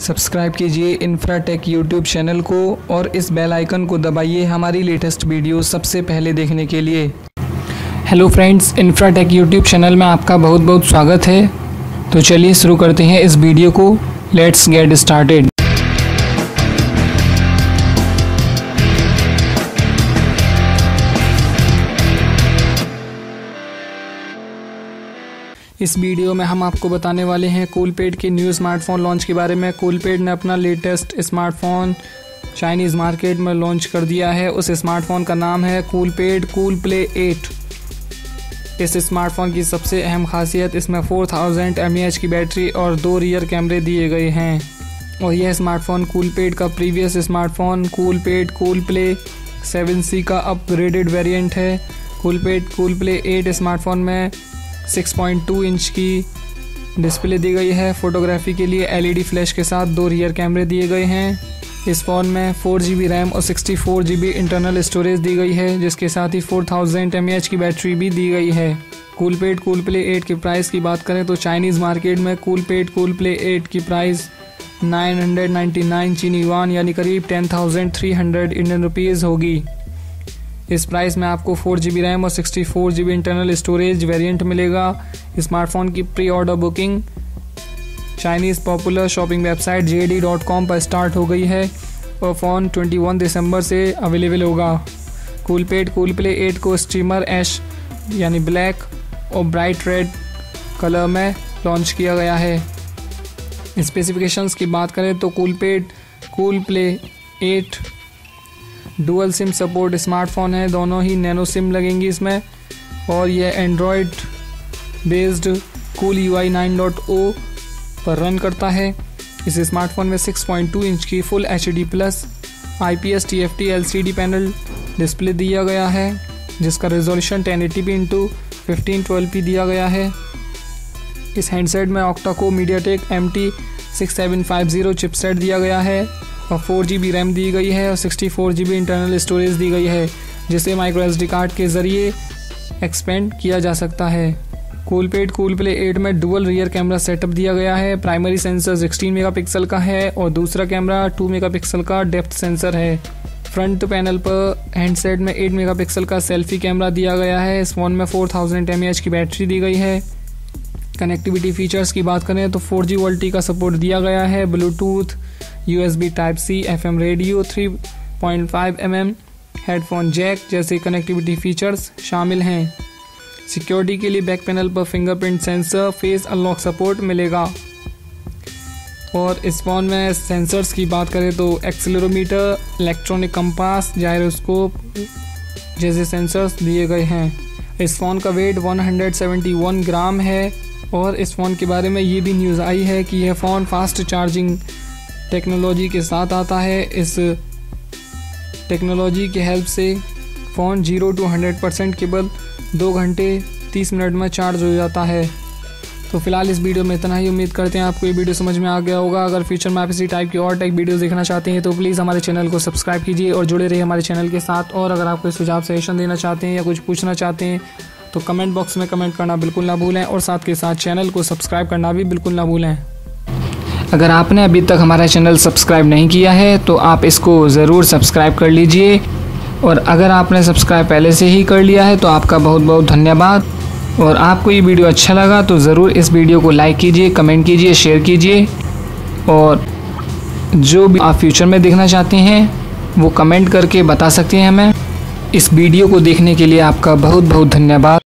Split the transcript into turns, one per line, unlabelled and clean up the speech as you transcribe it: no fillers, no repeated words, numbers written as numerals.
Subscribe कीजिए Infratech YouTube channel को और इस बेल आइकन को दबाइए हमारी लेटेस्ट वीडियो सबसे पहले देखने के लिए। Hello friends, Infratech YouTube channel में आपका बहुत बहुत स्वागत है। तो चलिए शुरू करते हैं इस वीडियो को। Let's get started. इस वीडियो में हम आपको बताने वाले हैं कूलपेड के न्यू स्मार्टफोन लॉन्च के बारे में। कूलपेड ने अपना लेटेस्ट स्मार्टफोन चाइनीज़ मार्केट में लॉन्च कर दिया है। उस स्मार्टफोन का नाम है कूलपेड कूल प्ले 8। इस स्मार्टफोन की सबसे अहम खासियत इसमें 4000 mAh की बैटरी और 2 रियर कैमरे दिए गए हैं। और यह स्मार्टफोन कूलपेड का previous smartphone Coolpad cool play 7C का अपग्रेडेड वेरिएंट है। कूलपेड कूल प्ले 8 स्मार्टफोन में 6.2 इंच की डिस्प्ले दी गई है। फोटोग्राफी के लिए LED फ्लैश के साथ 2 रियर कैमरे दिए गए हैं। इस फ़ोन में 4GB रैम और 64GB इंटरनल स्टोरेज दी गई है, जिसके साथ ही 4000 mAh की बैटरी भी दी गई है। कूलपेड कूल प्ले 8 के प्राइस की बात करें तो चाइनीज़ मार्केट में कूलपेड कूल प्ले 8 की प्राइस 999 चीनी युआन यानी करीब 10,300 इंडियन रुपीज़ होगी। इस प्राइस में आपको 4GB रैम और 64GB इंटरनल स्टोरेज वेरिएंट मिलेगा। स्मार्टफोन की pre order booking Chinese popular shopping website JD.com पर स्टार्ट हो गई है और फ़ोन 21 दिसंबर से अवेलेबल होगा। कूलपेड कूल प्ले 8 को स्ट्रीमर ऐश यानी ब्लैक और ब्राइट रेड कलर में लॉन्च किया गया है। स्पेसिफिकेशंस की बात करें तो Coolpad cool play 8 dual SIM support smartphone है। दोनों ही नैनो सिम लगेंगी इसमें और यह एंड्रॉयड बेस्ड कूल UI 9.0 पर रन करता है। इस स्मार्टफोन में 6.2 इंच की full HD plus IPS TFT LCD panel display दिया गया है, जिसका रेजोल्यूशन 1080p×1512p दिया गया है। इस हैंडसेट में octa core MediaTek MT6750 chipset दिया गया है और 4GB रैम दी गई है और 64GB इंटरनल स्टोरेज दी गई है, जिसे माइक्रो SD कार्ड के ज़रिए एक्सपेंड किया जा सकता है। कूलपेड कूल प्ले 8 में डुअल रियर कैमरा सेटअप दिया गया है। प्राइमरी सेंसर 16 मेगापिक्सल का है और दूसरा कैमरा 2 मेगापिक्सल का डेप्थ सेंसर है। फ्रंट पैनल पर हैंडसेट में 8 मेगापिक्सल का सेल्फी कैमरा दिया गया है। इस फ़ोन में 4000 mAh की बैटरी दी गई है। कनेक्टिविटी फीचर्स की बात करें तो 4G VoLTE का सपोर्ट दिया गया है। Bluetooth, USB Type-C, FM radio, 3.5 mm headphone jack जैसे कनेक्टिविटी फीचर्स शामिल हैं। सिक्योरिटी के लिए बैक पैनल पर fingerprint sensor, face unlock support मिलेगा। और इस फ़ोन में सेंसर्स की बात करें तो एक्सीलरोमीटर, इलेक्ट्रॉनिक कंपास, जायरोस्कोप जैसे सेंसर्स दिए गए हैं। इस फ़ोन का वेट 171 ग्राम है और इस फ़ोन के बारे में ये भी न्यूज़ आई है कि यह फ़ोन फास्ट चार्जिंग टेक्नोलॉजी के साथ आता है। इस टेक्नोलॉजी के हेल्प से फ़ोन 0 to 100% केवल 2 घंटे 30 मिनट में चार्ज हो जाता है। तो फिलहाल इस वीडियो में इतना ही। उम्मीद करते हैं आपको ये वीडियो समझ में आ गया होगा। अगर फ्यूचर में आप इसी टाइप की और टेक वीडियो देखना चाहते हैं तो प्लीज़ हमारे चैनल को सब्सक्राइब कीजिए और जुड़े रहिए हमारे चैनल के साथ। और अगर आप कोई सुझाव सजेशन देना चाहते हैं या कुछ पूछना चाहते हैं तो कमेंट बॉक्स में कमेंट करना बिल्कुल ना भूलें और साथ के साथ चैनल को सब्सक्राइब करना भी बिल्कुल ना भूलें। अगर आपने अभी तक हमारा चैनल सब्सक्राइब नहीं किया है तो आप इसको ज़रूर सब्सक्राइब कर लीजिए। और अगर आपने सब्सक्राइब पहले से ही कर लिया है तो आपका बहुत बहुत धन्यवाद। और आपको ये वीडियो अच्छा लगा तो ज़रूर इस वीडियो को लाइक कीजिए, कमेंट कीजिए, शेयर कीजिए। और जो भी आप फ्यूचर में देखना चाहते हैं वो कमेंट करके बता सकते हैं हमें। इस वीडियो को देखने के लिए आपका बहुत बहुत धन्यवाद।